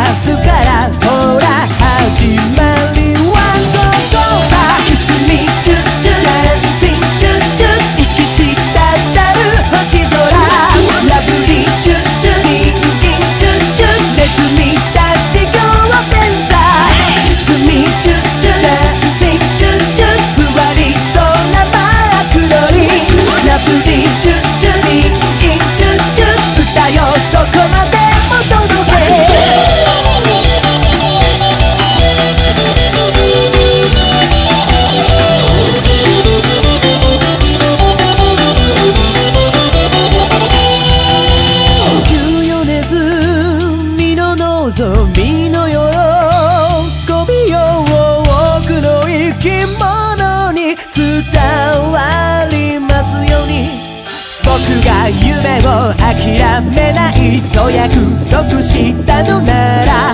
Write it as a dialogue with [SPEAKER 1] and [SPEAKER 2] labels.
[SPEAKER 1] すからほら始まりはここさ。キスミチュチュダンシンチュチュ息滴る星空ラブリーチュチュリンギンチュチュネズミたち仰天さ。キスミチュチュダンシンチュチュふわり空真っ黒にラブリーチュチュリンギンチュチュ歌よどこまでも届け。14ネズミの望みの喜びよ多くの生き物に伝わりますように。僕が夢を諦めないと約束したのなら